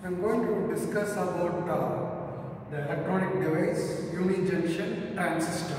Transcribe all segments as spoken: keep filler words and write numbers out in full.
I am going to discuss about uh, the electronic device unijunction transistor.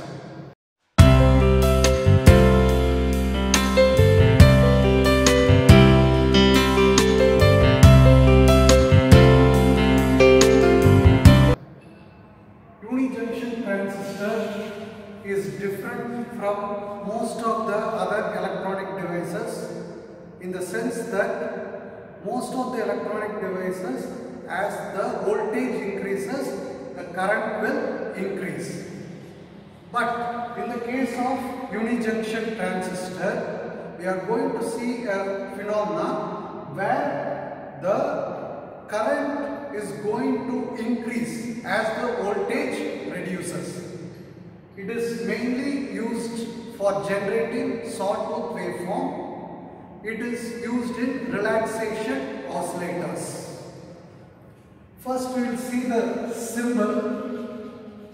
Unijunction transistor is different from most of the other electronic devices in the sense that most of the electronic devices, as the voltage increases, the current will increase. But in the case of unijunction transistor, we are going to see a phenomenon where the current is going to increase as the voltage reduces. It is mainly used for generating sawtooth waveform. It is used in relaxation oscillators. First we will see the symbol.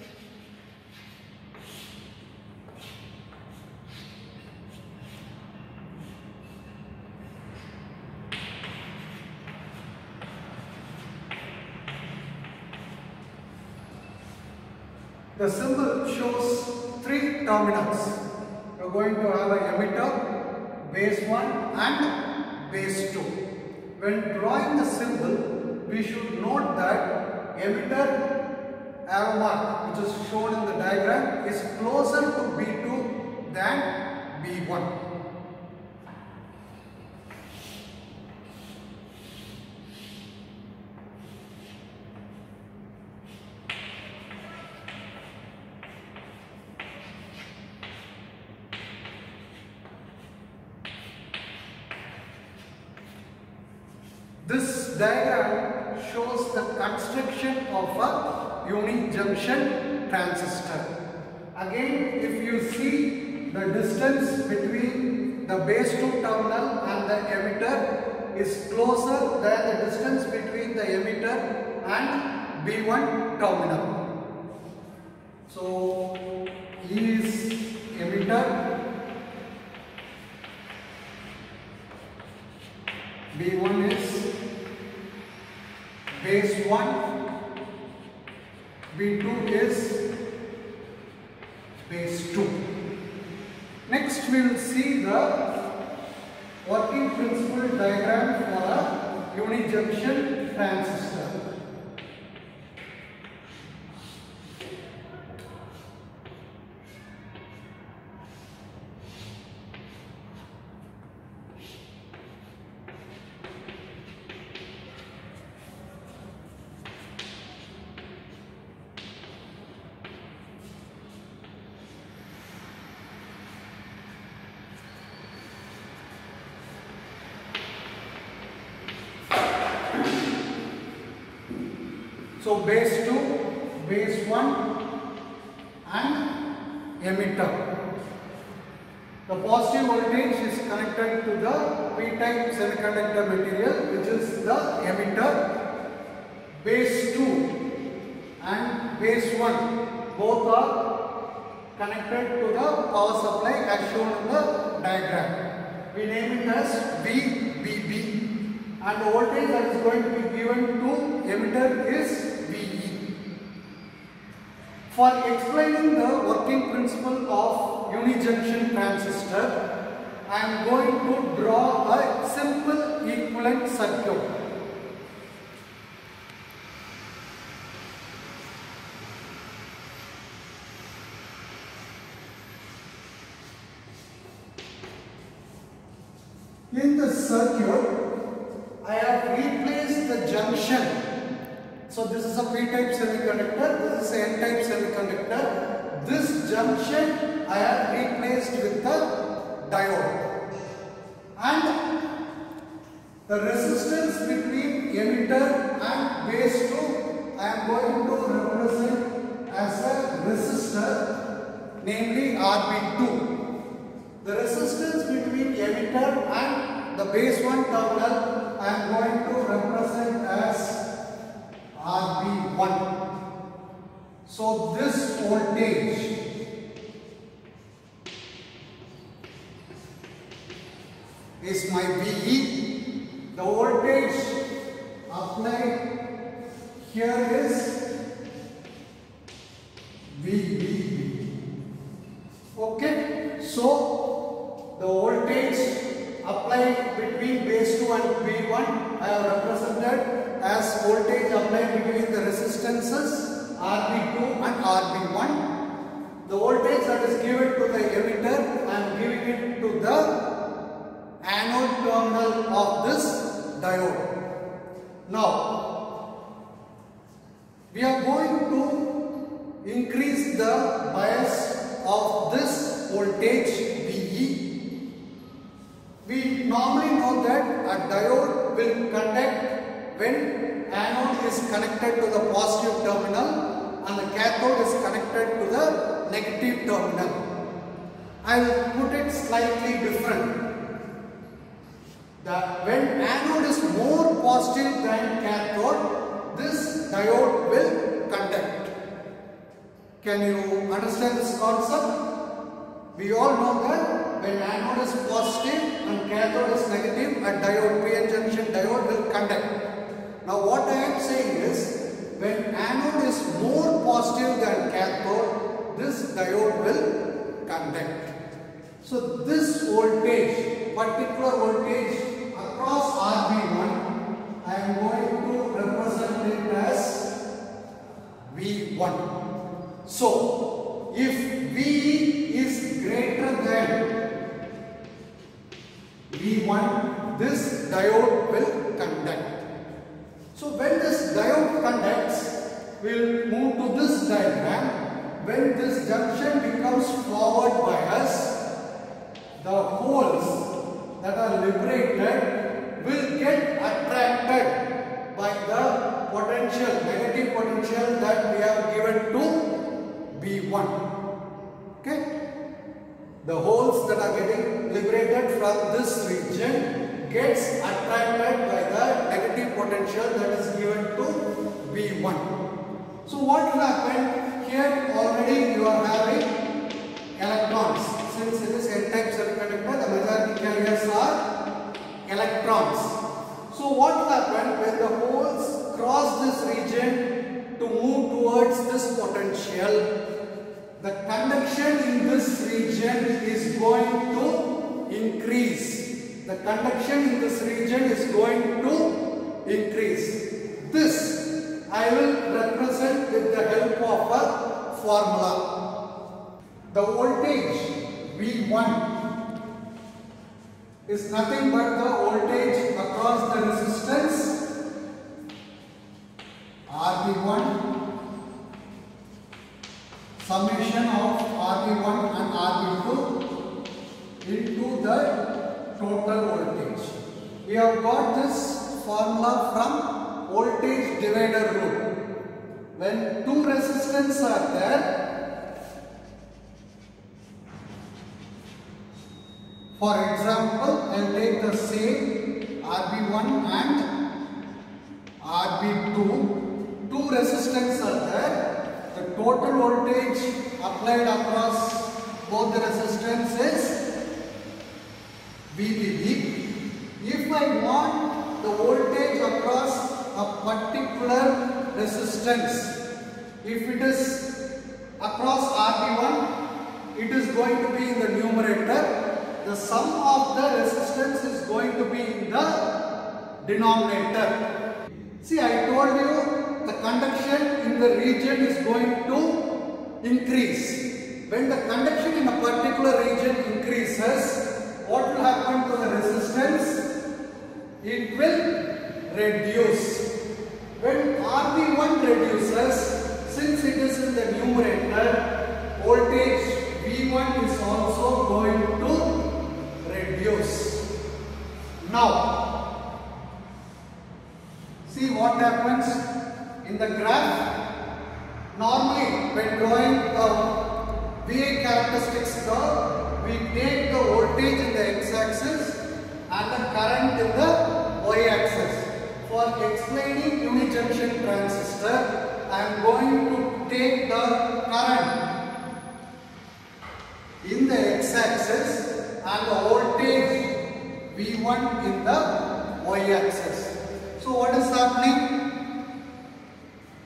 The symbol shows three terminals. We are going to have an emitter, base one and base two. When drawing the symbol, we should note that emitter arrow mark, which is shown in the diagram, is closer to B two than B one. This diagram shows the construction of a unijunction transistor. Again, if you see the distance between the base two terminal and the emitter is closer than the distance between the emitter and B one terminal. So, E is emitter, B one is base one, B two is base two. Next we will see the working principle diagram for a unijunction transistor. So base two, base one and emitter. The positive voltage is connected to the p-type semiconductor material, which is the emitter. Base two and base one both are connected to the power supply as shown in the diagram. We name it as V B B. And the voltage that is going to be given to emitter is V E. For explaining the working principle of unijunction transistor, I am going to draw a simple equivalent circuit. In the circuit, I have replaced the junction. So this is a p-type semiconductor, this is a n-type semiconductor. This junction I have replaced with the diode. And the resistance between emitter and base two I am going to represent as a resistor, namely R B two. The resistance between emitter and the base one terminal I am going to represent as R B one. So this voltage is my V E. The voltage applied here is V B. Okay, so the voltage applied between base two and V one I have represented as voltage applied between the resistances R B two and R B one. The voltage that is given to the emitter, I am giving it to the anode terminal of this diode. Now, we are going to increase the bias of this voltage V E. We normally know that a diode will conduct when anode is connected to the positive terminal and the cathode is connected to the negative terminal. I will put it slightly different. The, when anode is more positive than cathode, this diode will conduct. Can you understand this concept? We all know that when anode is positive and cathode is negative, a diode, P N junction diode will conduct. Now what I am saying is, when anode is more positive than cathode, this diode will conduct. So this voltage, particular voltage across R B one, I am going to represent it as V one. So if V is greater than V one, this diode will conduct. So when this diode conducts, we will move to this diagram. When this junction becomes forward bias, the holes that are liberated will get attracted by the potential, negative potential that we have given to V one. Okay? The holes that are getting liberated from this region gets attracted by the negative potential that is given to V one. So what will happen? Here already you are having electrons. Since it is N-type semiconductor, the majority carriers are electrons. So what will happen when the holes cross this region to move towards this potential? The conduction in this region is going to increase. The conduction in this region is going to increase. This I will represent with the help of a formula. The voltage V one is nothing but the voltage across the resistance R B one, summation of R B one and R B two into the total voltage. We have got this formula from voltage divider rule. When two resistors are there, for example, I will take the same R B one and R B two. Two resistors are there. The total voltage applied across both the resistors is V B B. If I want the voltage across a particular resistance, if it is across R B one, it is going to be in the numerator. The sum of the resistance is going to be in the denominator. See, I told you the conduction in the region is going to increase. When the conduction in a particular region increases, what will happen to the resistance? It will reduce. When R B one reduces, since it is in the numerator, voltage V one is also going to reduce. Now, see what happens in the graph. Normally, when drawing a V A characteristics curve, we take the voltage in the x-axis and the current in the y-axis. For explaining unijunction transistor, I am going to take the current in the x-axis and the voltage V one in the y-axis. So what is happening?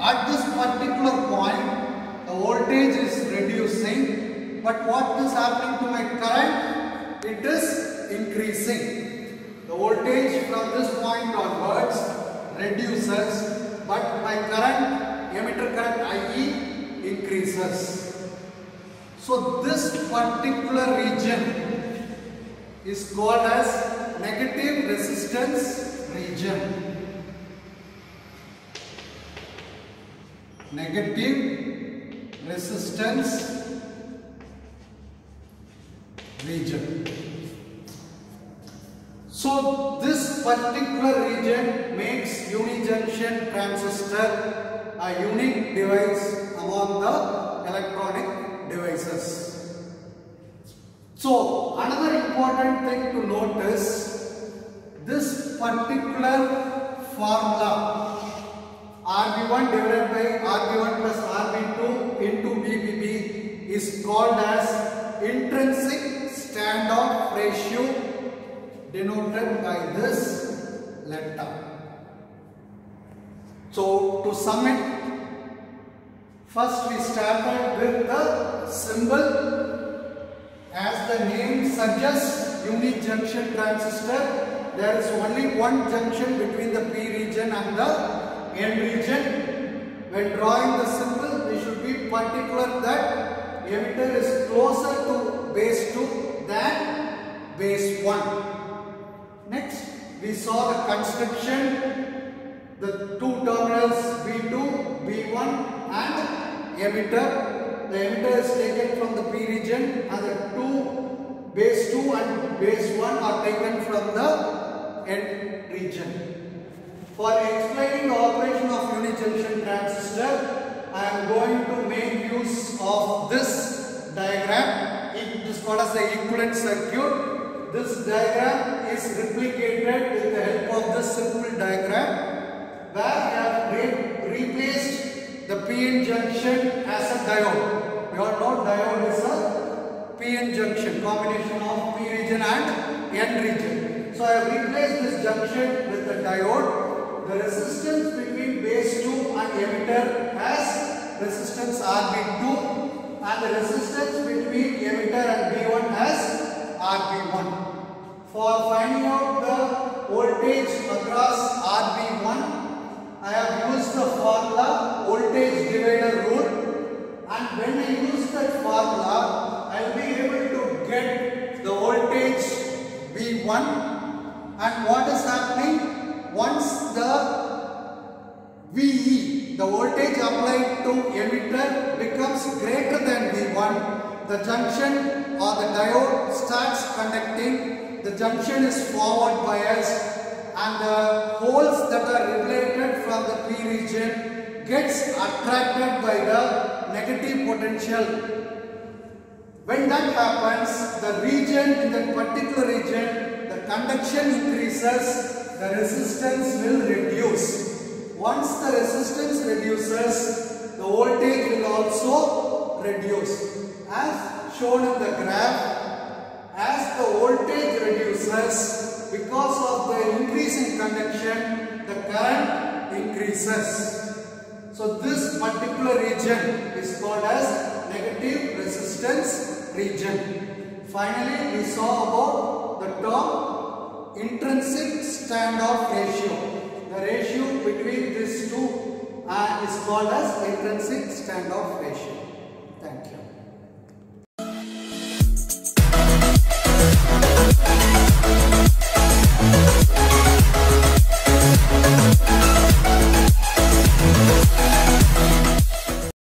at this particular point the voltage is reducing, but what is happening to my current? It is increasing. The voltage from this point onwards reduces, but my current, emitter current I E, increases. So this particular region is called as negative resistance region. Negative resistance region. So this particular region makes unijunction transistor a unique device among the electronic devices. So another important thing to notice, this particular formula R B one divided by R B one plus R B two into V B B is called as intrinsic standoff ratio, denoted by this letter. So to sum it, first we started with the symbol. As the name suggests, unijunction transistor, there is only one junction between the P region and the N region. When drawing the symbol, we should be particular that emitter is closer to base two than base one. Next, we saw the construction, the two terminals V two, V one and emitter. The emitter is taken from the P region and the two base two and base one are taken from the N region. For explaining the operation of unijunction transistor, I am going to make use of this diagram. It is called as the equivalent circuit. This diagram is replicated with the help of this simple diagram, where I have re replaced the P N junction as a diode. You all know diode is a P N junction, combination of P region and N region. So I have replaced this junction with the diode. The resistance between base two and emitter has resistance R B two, and the resistance between emitter and V one has R B one. For finding out the voltage across R B one, I have used the formula voltage divider rule, and when I use that formula, I will be able to get the voltage V one. And what is happening? Once the V E, the voltage applied to emitter, becomes greater than V one, the junction or the diode starts conducting. The junction is forward biased and the holes that are related from the P region gets attracted by the negative potential. When that happens, the region, in that particular region, the conduction increases, the resistance will reduce. Once the resistance reduces, the voltage will also reduce. As shown in the graph, as the voltage reduces, because of the increase in conduction, the current increases. So this particular region is called as negative resistance region. Finally, we saw about the term intrinsic standoff ratio. The ratio between these two uh, is called as intrinsic standoff ratio. Thank you.